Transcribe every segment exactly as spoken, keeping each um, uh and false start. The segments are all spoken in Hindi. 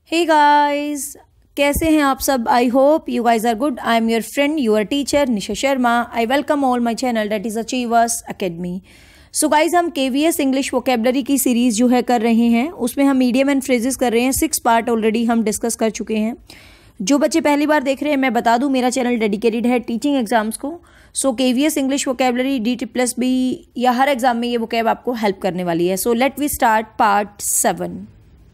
हे गाइस, कैसे हैं आप सब? I hope you guys are good. I am your friend, your teacher Nisha Sharma. I welcome all my channel that is achievers academy. So guys, हम K V S English vocabulary की सीरीज जो है कर रहे हैं, उसमें हम मीडियम एंड फ्रेजेस कर रहे हैं. सिक्स पार्ट ऑलरेडी हम डिस्कस कर चुके हैं. जो बच्चे पहली बार देख रहे हैं, मैं बता दूं मेरा चैनल डेडिकेटेड है टीचिंग एग्जाम्स को. So K V S English vocabulary D T plus B या हर एग्जाम में ये वोकेब आपको हेल्प करने वाली है. So let we start part seven.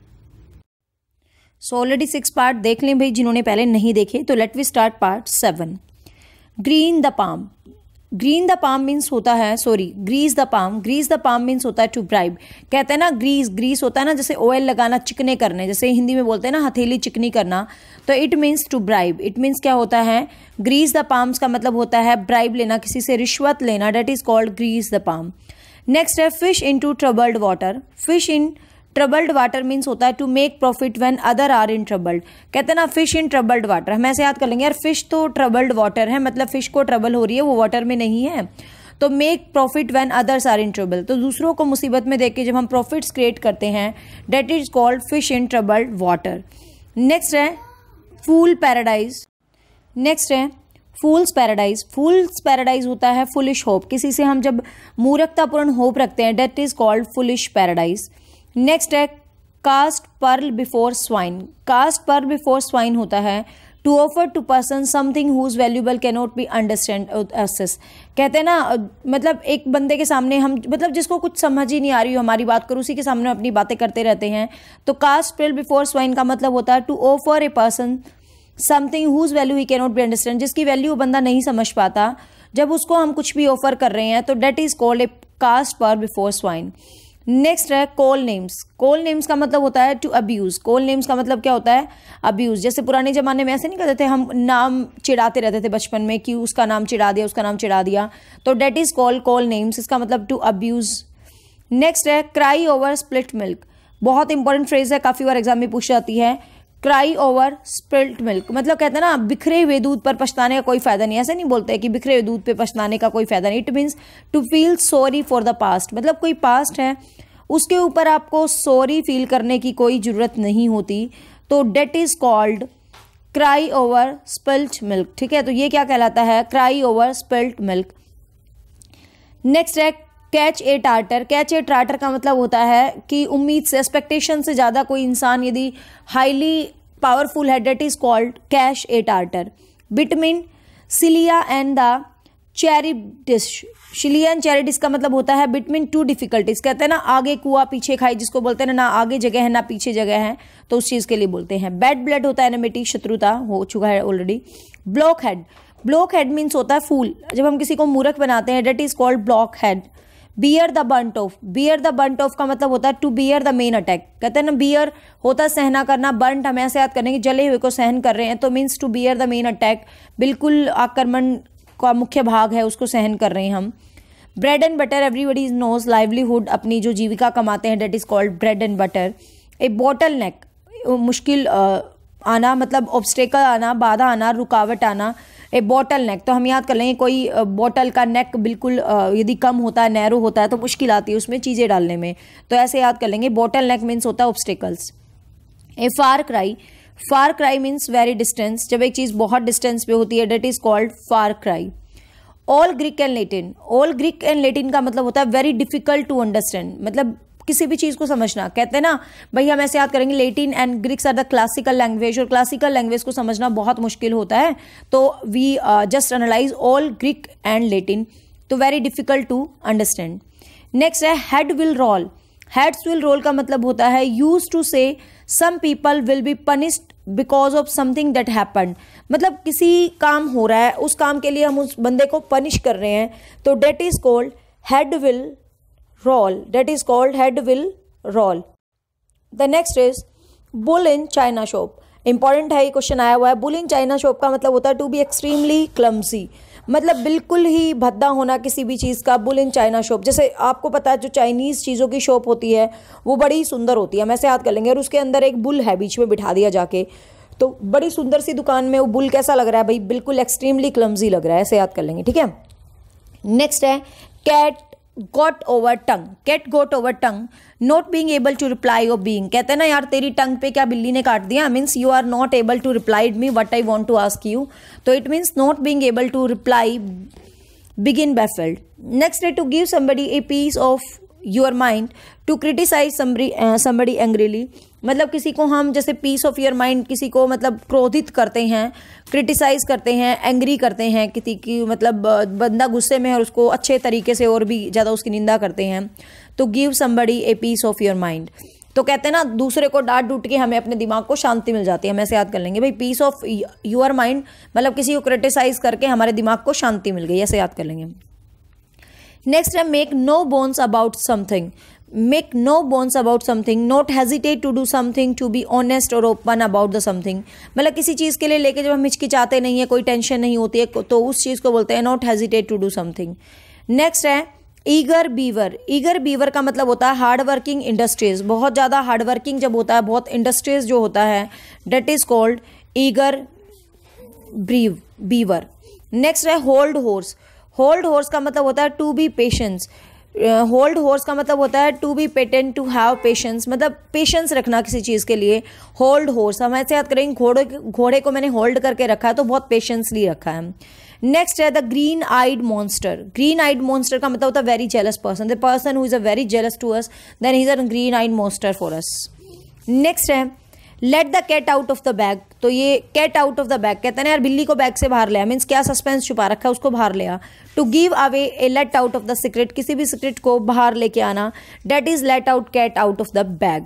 So already six part देख लें भाई जिन्होंने पहले नहीं देखे. तो let we start part seven. Green the palm. Green the palm means होता है, sorry grease the palm. Grease the palm means होता है टू ब्राइब. कहते हैं ना ग्रीस, ग्रीस होता है ना जैसे ऑयल लगाना, चिकने करने, जैसे हिंदी में बोलते हैं ना हथेली चिकनी करना. तो it means to bribe. It means क्या होता है? ग्रीस द पाम्स का मतलब होता है ब्राइब लेना, किसी से रिश्वत लेना. That is called grease the palm. Next है fish in to troubled water. Fish in troubled water means होता है to make profit when other are in troubled. कहते हैं ना फिश इन ट्रबल्ड वाटर. हम ऐसे याद कर लेंगे यार, फिश तो ट्रबल्ड वाटर है, मतलब फिश को ट्रबल हो रही है, वो वाटर में नहीं है. तो make profit when others are in trouble. तो दूसरों को मुसीबत में देख के जब हम प्रॉफिट्स क्रिएट करते हैं, that is called fish in troubled water. Next है फूल पैराडाइज. नेक्स्ट है फूल्स पैराडाइज. फूल्स पैराडाइज होता है फुलिश होप. किसी से हम जब मूर्खतापूर्ण होप रखते हैं, that is called foolish paradise. Next है cast pearl before swine. Cast pearl before swine होता है to offer to person something whose valuable can not be understand asses. कहते हैं ना मतलब एक बंदे के सामने हम, मतलब जिसको कुछ समझ ही नहीं आ रही हो हमारी बात करो, उसी के सामने अपनी बातें करते रहते हैं. तो कास्ट पर्ल बिफोर स्वाइन का मतलब होता है to offer a person something whose value he can not be understand. जिसकी वैल्यू बंदा नहीं समझ पाता, जब उसको हम कुछ भी ऑफर कर रहे हैं, तो that is called a cast pearl before swine. Next है कॉल नेम्स. कॉल नेम्स का मतलब होता है टू अब्यूज. कॉल नेम्स का मतलब क्या होता है? अब्यूज. जैसे पुराने जमाने में ऐसे नहीं करते थे, हम नाम चिढ़ाते रहते थे बचपन में कि उसका नाम चिढ़ा दिया, उसका नाम चिढ़ा दिया. तो that is called call names. इसका मतलब टू अब्यूज. नेक्स्ट है क्राई ओवर स्प्लिट मिल्क. बहुत इंपॉर्टेंट फ्रेज है, काफी बार एग्जाम में पूछ जाती है. क्राई ओवर स्पिल्ट मिल्क मतलब कहते हैं ना बिखरे हुए दूध पर पछताने का कोई फायदा नहीं. ऐसे नहीं बोलते कि बिखरे हुए दूध पे पछताने का कोई फायदा नहीं. It means to feel sorry for the past. मतलब कोई पास्ट है, उसके ऊपर आपको सॉरी फील करने की कोई जरूरत नहीं होती. तो that is called cry over spilt milk. ठीक है, तो ये क्या कहलाता है? Cry over spilt milk. Next है catch a tartar. Catch a tartar का मतलब होता है कि उम्मीद से, एक्सपेक्टेशन से ज़्यादा कोई इंसान यदि हाईली पावरफुल है, that is called catch a tartar. Between Scylla and the Charybdis. Scylla and Charybdis का मतलब होता है बिटवीन टू डिफिकल्टीज. कहते हैं ना आगे कुआ पीछे खाई, जिसको बोलते हैं ना आगे जगह है ना पीछे जगह है, तो उस चीज़ के लिए बोलते हैं. बैड ब्लड होता है एनिमिटी, शत्रुता हो चुका है already. Block head. Block head means होता है फूल. जब हम किसी को मूर्ख बनाते हैं, that is called block head. Bear the brunt of. Bear the brunt of का मतलब होता है to bear the main attack. कहते हैं ना बियर होता है सहना करना, बंट हमें ऐसे याद करने की जले हुए को सहन कर रहे हैं, तो means to bear the main attack. बिल्कुल आक्रमण का मुख्य भाग है, उसको सहन कर रहे हैं हम. Bread and butter. Everybody knows livelihood. अपनी जो जीविका कमाते हैं, that is called bread and butter. A bottleneck. मुश्किल आना मतलब ऑब्स्टेकल आना, बाधा आना, रुकावट आना. ए बॉटल नेक तो हम याद कर लेंगे कोई बॉटल का नेक बिल्कुल यदि कम होता है, नैरो होता है, तो मुश्किल आती है उसमें चीज़ें डालने में. तो ऐसे याद कर लेंगे. बॉटल नेक मीन्स होता है obstacles. A far cry. Far cry means very distance. जब एक चीज़ बहुत डिस्टेंस पे होती है, that is called far cry. All Greek and Latin. All Greek and Latin का मतलब होता है वेरी डिफिकल्ट टू अंडरस्टैंड. मतलब किसी भी चीज़ को समझना. कहते हैं ना भाई हम ऐसे याद करेंगे Latin and Greeks are the classical language, और क्लासिकल लैंग्वेज को समझना बहुत मुश्किल होता है. तो we just analyse all Greek and Latin. तो very difficult to understand. Next है head will roll. Heads will roll का मतलब होता है use to say some people will be punished because of something that happened. मतलब किसी काम हो रहा है, उस काम के लिए हम उस बंदे को पनिश कर रहे हैं, तो that is called head will roll. That is called head will roll. The next is bull in china shop. Important है, ये क्वेश्चन आया हुआ है. bull in china shop का मतलब होता है to be extremely clumsy. मतलब बिल्कुल ही भद्दा होना किसी भी चीज़ का. bull in china shop. जैसे आपको पता है जो चाइनीज़ चीज़ों की शॉप होती है वो बड़ी सुंदर होती है, हम ऐसे याद कर लेंगे. और उसके अंदर एक बुल है, बीच में बिठा दिया जाके, तो बड़ी सुंदर सी दुकान में वो बुल कैसा लग रहा है भाई? बिल्कुल एक्सट्रीमली क्लमजी लग रहा है, ऐसे याद कर लेंगे. ठीक है. नेक्स्ट है cat got over tongue, cat got over tongue, not being able to reply और बीइंग, कहते हैं ना यार तेरी टंग पे क्या बिल्ली ने काट दिया, means you are not able to reply me what I want to ask you, तो it means not being able to reply, बिगिन baffled. Next है to give somebody a piece of your mind, to criticize somebody uh, somebody angrily, मतलब किसी को हम जैसे पीस ऑफ योर माइंड, किसी को मतलब क्रोधित करते हैं, क्रिटिसाइज करते हैं, एंग्री करते हैं, किसी की मतलब बंदा गुस्से में है और उसको अच्छे तरीके से और भी ज़्यादा उसकी निंदा करते हैं, तो give somebody a piece of your mind, तो कहते हैं ना दूसरे को डांट डूट के हमें अपने दिमाग को शांति मिल जाती है, हम ऐसे याद कर लेंगे भाई पीस ऑफ योर माइंड, मतलब किसी को क्रिटिसाइज करके हमारे दिमाग को शांति मिल गई, ऐसे याद कर लेंगे। नेक्स्ट है make no bones about something, make no bones about something, not hesitate to do something, to be honest और ओपन अबाउट द समथिंग, मतलब किसी चीज़ के लिए लेके जब हम हिचकिचाते नहीं है, कोई टेंशन नहीं होती है, तो उस चीज़ को बोलते हैं not hesitate to do something. Next है ईगर बीवर, ईगर बीवर का मतलब होता है हार्ड वर्किंग इंडस्ट्रीज, बहुत ज़्यादा हार्ड वर्किंग जब होता है, बहुत इंडस्ट्रीज जो होता है, that is called eager brave beaver. Next है होल्ड हॉर्स, होल्ड हॉर्स का मतलब होता है to be patience, hold horse का मतलब होता है to be patent, to have patience, मतलब पेशेंस रखना किसी चीज़ के लिए, होल्ड हॉर्स। हम ऐसे याद करेंगे घोड़े घोड़े को मैंने होल्ड करके रखा है तो बहुत पेशेंसली रखा है। नेक्स्ट है the green eyed monster, green eyed monster का मतलब होता है very jealous person, the person who is a very jealous to us, then he is a green eyed monster for us. Next है let the cat out of the bag, तो ये cat out of the bag कहते हैं ना यार बिल्ली को बैग से बाहर ले, मीन्स क्या सस्पेंस छुपा रखा है उसको बाहर ले आ, to give away a let out of the secret, किसी भी सीक्रेट को बाहर लेके आना, that is let out cat out of the bag.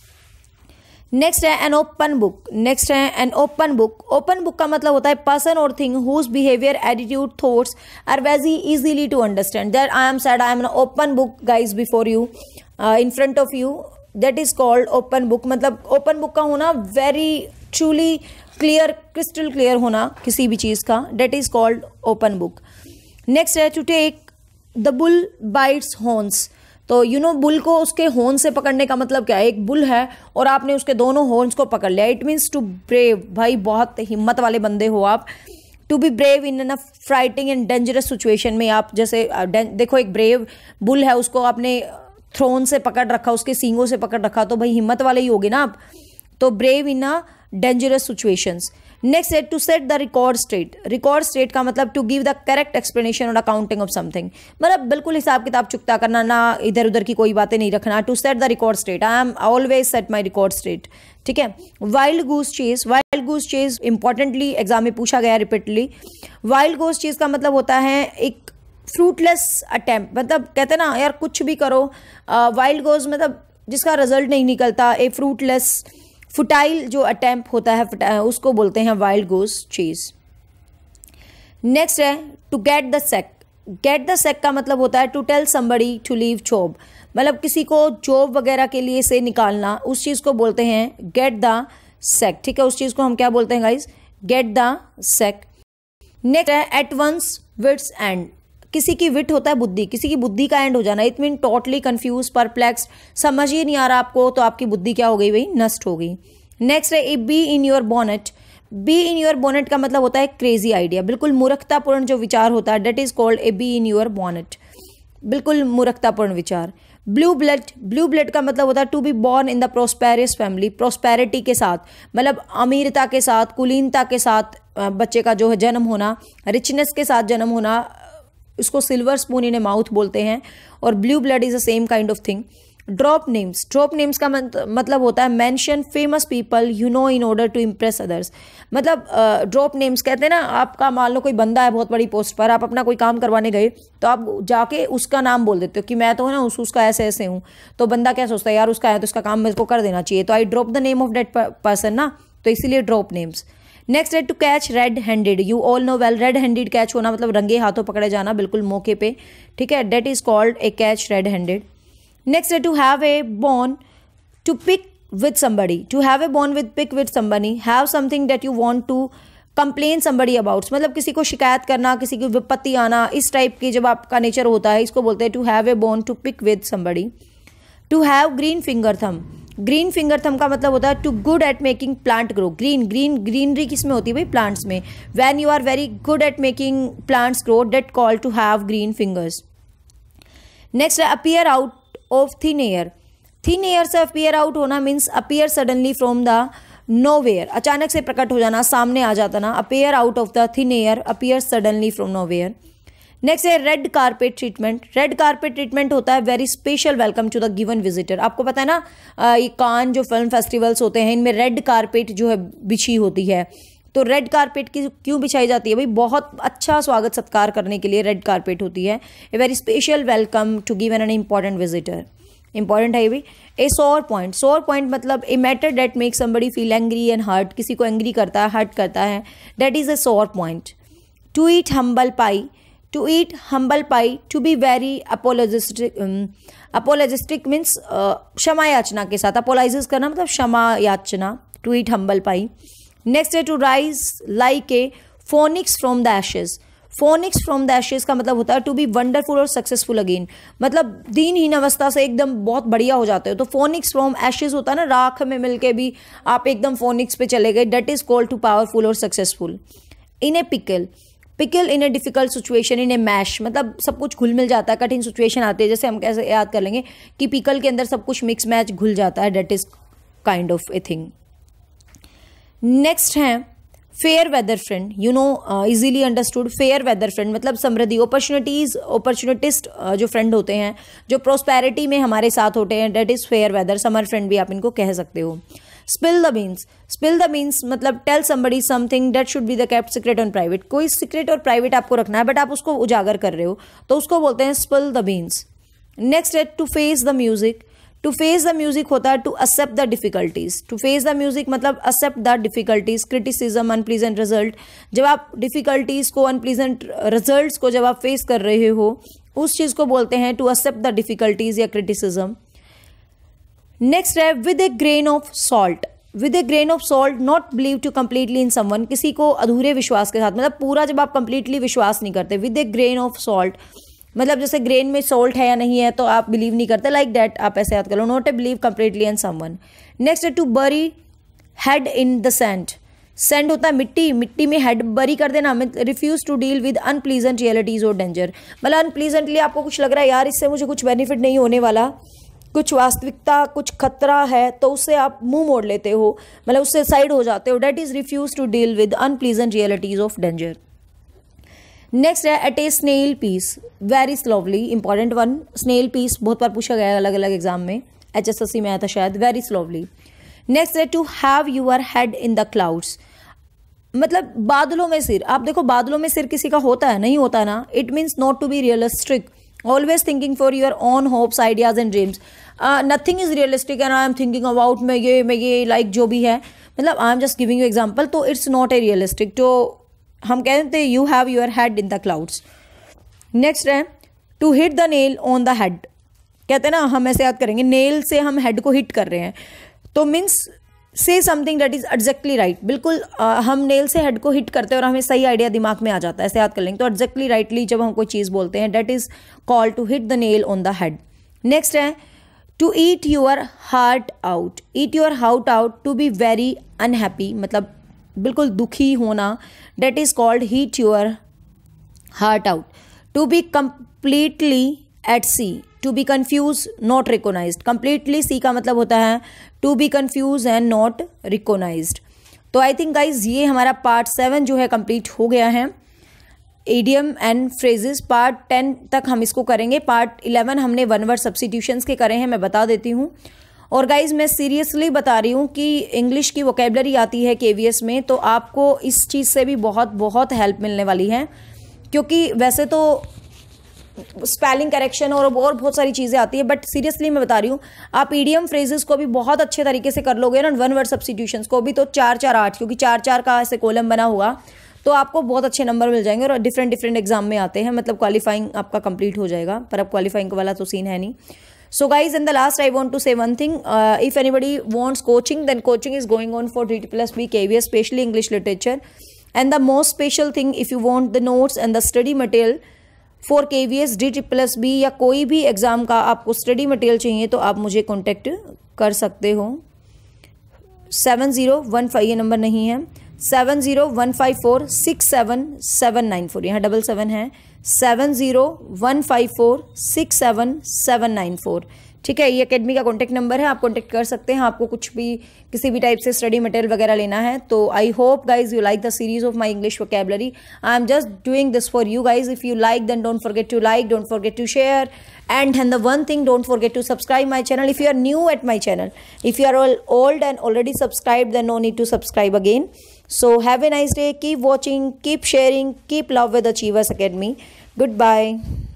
Next है एन ओपन बुक, नेक्स्ट है an open book, open book का मतलब होता है पर्सन और thing whose behaviour attitude thoughts are very easily to understand, that I am said I am an open book guys before you, in front of you, that is called open book, मतलब ओपन बुक का होना very truly clear, crystal clear होना किसी भी चीज़ का, that is called open book. Next है to take the bull bites horns, तो यू नो बुल को उसके हॉर्न से पकड़ने का मतलब क्या है, एक बुल है और आपने उसके दोनों हॉर्न्स को पकड़ लिया, इट मीन्स टू ब्रेव, भाई बहुत हिम्मत वाले बंदे हो आप, to be brave in an frightening and dangerous situation में, आप जैसे देखो एक ब्रेव बुल है उसको आपने थ्रोन से पकड़ रखा, उसके सींगों से पकड़ रखा, तो भाई हिम्मत वाले ही होगे ना आप, तो brave in a dangerous situations. Next है to set the record straight, record straight का मतलब to give the correct explanation और अकाउंटिंग ऑफ समथिंग, मतलब बिल्कुल हिसाब किताब चुकता करना, ना इधर उधर की कोई बातें नहीं रखना, to set the record straight, I am always set my record straight, ठीक है। Wild goose chase, wild goose chase importantly exam में पूछा गया रिपीटली, वाइल्ड गूस चेज का मतलब होता है एक फ्रूटलेस अटेम्प्ट, मतलब कहते हैं ना यार कुछ भी करो, वाइल्ड गोज मतलब जिसका रिजल्ट नहीं निकलता, ए फ्रूटलेस फुटाइल जो अटेम्प्ट होता है उसको बोलते हैं वाइल्ड गोज चीज। नेक्स्ट है to get the sack, get the sack का मतलब होता है to tell somebody to leave job, मतलब किसी को जॉब वगैरह के लिए से निकालना, उस चीज़ को बोलते हैं गेट द सेक, ठीक है, उस चीज़ को हम क्या बोलते हैं guys, get the sack. Next है एट वंस विट्स एंड, किसी की विट होता है बुद्धि, किसी की बुद्धि का एंड हो जाना, it mean totally confuse, perplexed, समझ ही नहीं आ रहा आपको, तो आपकी बुद्धि क्या हो गई भाई, नष्ट हो गई। नेक्स्ट है a bee in your bonnet, bee in your bonnet का मतलब होता है क्रेजी आइडिया, बिल्कुल मूर्खतापूर्ण जो विचार होता है, that is called a bee in your bonnet, बिल्कुल मूर्खतापूर्ण विचार। ब्लू ब्लड, ब्लू ब्लड का मतलब होता है to be born in the prosperous family, prosperity के साथ, मतलब अमीरता के साथ, कुलीनता के साथ बच्चे का जो है जन्म होना, रिचनेस के साथ जन्म होना, इसको silver spoon in a mouth बोलते हैं, और blue blood is the same kind of thing. Drop names, drop names का मतलब होता है mention famous people you know in order to impress others, मतलब ड्रॉप uh, नेम्स कहते हैं ना, आपका मान लो कोई बंदा है बहुत बड़ी पोस्ट पर, आप अपना कोई काम करवाने गए तो आप जाके उसका नाम बोल देते हो कि मैं तो है ना उस उसका ऐसे ऐसे हूँ, तो बंदा क्या सोचता है यार उसका है तो उसका काम मेरे को कर देना चाहिए, तो I drop the name of that person ना, तो इसीलिए ड्रॉप नेम्स। नेक्स्ट है to catch red handed, you all know well, red handed catch होना मतलब रंगे हाथों पकड़े जाना बिल्कुल मौके पे, ठीक है, that is called a catch red handed. Next है to have a bone to pick with somebody, to have a bone with pick with somebody, have something that you want to complain somebody about, मतलब किसी को शिकायत करना, किसी की विपत्ति आना, इस टाइप की जब आपका नेचर होता है इसको बोलते हैं to have a bone to pick with somebody. To have green finger thumb, green finger thumb का मतलब होता है to good at making plant grow, green green greenery किस में होती है भाई, प्लांट्स में, when you are very good at making plants grow, that called to have green fingers. Next है appear out of thin air. Thin air से अपीयर आउट होना means appear suddenly from the nowhere, अचानक से प्रकट हो जाना, सामने आ जाता ना, appear out of the thin air, appear suddenly from nowhere. Next है red carpet treatment. Red carpet treatment होता है very special welcome to the given visitor. आपको पता है ना ये कान जो फिल्म फेस्टिवल्स होते हैं इनमें रेड कारपेट जो है बिछी होती है, तो रेड कारपेट की क्यों बिछाई जाती है भाई? बहुत अच्छा स्वागत सत्कार करने के लिए रेड कारपेट होती है। A very special welcome to given an important visitor. Important है ये भी। A sore point. Sore point मतलब a matter that make somebody feel angry and hurt, किसी को एंग्री करता है, हर्ट करता है, that is a sore point. To eat humble pie. To eat humble pie, to be very apologetic. Apologetic means क्षमा याचना के साथ, अपोलाइज करना मतलब क्षमा याचना, to eat humble pie. Next है to rise like a phoenix from the ashes. Phoenix from the ashes का मतलब होता है टू बी वंडरफुल और सक्सेसफुल अगेन, मतलब दीनहीन अवस्था से एकदम बहुत बढ़िया हो जाते हो। तो फोनिक्स फ्रॉम एशेज होता है ना, राख में मिलके भी आप एकदम फोनिक्स पे चले गए, that is called to powerful और successful. In a pickle. Pickle in a difficult situation. In a mash मतलब सब कुछ घुल मिल जाता है, कठिन सिचुएशन आती है, जैसे हम कैसे याद कर लेंगे कि पिकल के अंदर सब कुछ मिक्स मैच घुल जाता है, that is kind of a thing. Next है fair weather friend. You know easily understood. Fair weather friend मतलब समृद्धि, अपॉर्चुनिटीज, अपॉर्चुनिटिस्ट जो फ्रेंड होते हैं, जो प्रोस्पेरिटी में हमारे साथ होते हैं, that is fair weather, summer friend भी आप इनको कह सकते हो। Spill the beans. Spill the beans मतलब tell somebody something that should be the kept secret and private. कोई सीक्रेट और प्राइवेट आपको रखना है बट आप उसको उजागर कर रहे हो, तो उसको बोलते हैं स्पिल द बीन्स। नेक्स्ट है to face the music. To face the music होता है to accept the difficulties. To face the music मतलब accept the difficulties, criticism, unpleasant result. जब आप डिफिकल्टीज को, अनप्लीजेंट रिजल्ट्स को जब आप फेस कर रहे हो, उस चीज को बोलते हैं टू एक्सेप्ट द डिफिकल्टीज या क्रिटिसिज्म। नेक्स्ट है with a grain of salt. With a grain of salt, not believe to completely in someone, किसी को अधूरे विश्वास के साथ, मतलब पूरा जब आप कंप्लीटली विश्वास नहीं करते। With a grain of salt मतलब जैसे ग्रेन में सॉल्ट है या नहीं है तो आप बिलीव नहीं करते, लाइक दैट आप ऐसे याद कर लो, not a believe completely in someone. Next है to bury head in the sand. Sand होता है मिट्टी, मिट्टी में हेड बरी कर देना। Refuse to deal with unpleasant realities और डेंजर, मतलब अनप्लीजेंटली आपको कुछ लग रहा है यार इससे मुझे कुछ बेनिफिट नहीं होने वाला, कुछ वास्तविकता, कुछ खतरा है, तो उससे आप मुंह मोड़ लेते हो, मतलब उससे साइड हो जाते हो, that is refuse to deal with unpleasant realities of danger. Next है at a snail pace, very slowly, important one. Snail pace बहुत बार पूछा गया है अलग अलग एग्जाम में, एच एस एस सी में आया था शायद, वेरी स्लोवली। नेक्स्ट है to have your head in the clouds, मतलब बादलों में सिर। आप देखो बादलों में सिर किसी का होता है, नहीं होता ना। It means not to be realistic, always thinking for your own hopes, ideas and dreams. Nothing is realistic and I am thinking about मैं ये मैं ये लाइक जो भी है, मतलब I am just giving you example, तो इट्स नॉट ए रियलिस्टिक। तो हम कहते हैं you have your head in the clouds. Next है to hit the nail on the head, कहते हैं ना हम ऐसे याद करेंगे, नेल से हम हेड को हिट कर रहे हैं, तो मीन्स से something that is exactly right. बिल्कुल uh, हम नेल से हेड को हिट करते हैं और हमें सही आइडिया दिमाग में आ जाता है, ऐसे याद कर लेंगे। तो एग्जैक्टली राइटली जब हम कोई चीज़ बोलते हैं, that is called to hit the nail on the head. Next है to eat your heart out. Eat your heart out, to be very unhappy, मतलब बिल्कुल दुखी होना, that is called heat your heart out. To be completely at sea, to be confuse, not recognised. Completely sea का मतलब होता है to be confuse and not recognised. तो आई थिंक गाइज ये हमारा पार्ट सेवन जो है कंप्लीट हो गया है, idiom and phrases. Part ten तक हम इसको करेंगे। पार्ट इलेवन हमने वन वर्ड सब्स्टिट्यूशंस के करे हैं, मैं बता देती हूँ। और गाइज मैं सीरियसली बता रही हूँ कि इंग्लिश की वोकेबलरी आती है के वी एस में, तो आपको इस चीज़ से भी बहुत बहुत हेल्प मिलने वाली है, क्योंकि वैसे तो स्पेलिंग करेक्शन और और बहुत सारी चीज़ें आती है, बट सीरियसली मैं बता रही हूँ आप ईडियम फ्रेजेस को भी बहुत अच्छे तरीके से कर लोगे ना, वन वर्ड सब्स्टिट्यूशंस को भी, तो चार चार आठ, क्योंकि चार चार का ऐसे कॉलम बना हुआ, तो आपको बहुत अच्छे नंबर मिल जाएंगे। और डिफरेंट डिफरेंट एग्जाम में आते हैं, मतलब क्वालिफाइंग आपका कंप्लीट हो जाएगा, पर अब क्वालिफाइंग वाला तो सीन है नहीं। So guys, in the last I want to say one thing, uh, if anybody wants coaching, then coaching is going on for REET plus B K V S, especially English literature. And the most special thing, if you want the notes and the study material for K V S, REET plus B या कोई भी एग्जाम का आपको स्टडी मटेरियल चाहिए, तो आप मुझे कॉन्टेक्ट कर सकते हो। सेवन ज़ीरो वन फाइव ये नंबर नहीं है, seven zero one five four six seven seven nine four, यहाँ डबल सेवन है, seven zero one five four six seven seven nine four. ठीक है, ये अकेडमी का कॉन्टैक्ट नंबर है, आप कॉन्टैक्ट कर सकते हैं। आपको कुछ भी किसी भी टाइप से स्टडी मटेरियल वगैरह लेना है तो I hope guys you like the series of my English vocabulary. I am just doing this for you guys. If you like, then don't forget to like, don't forget to share, and and the one thing, don't forget to subscribe my channel if you are new at my channel. If you are all old and already subscribed, then no need to subscribe again. So have a nice day, keep watching, keep sharing, keep love with Achievers Academy. Goodbye.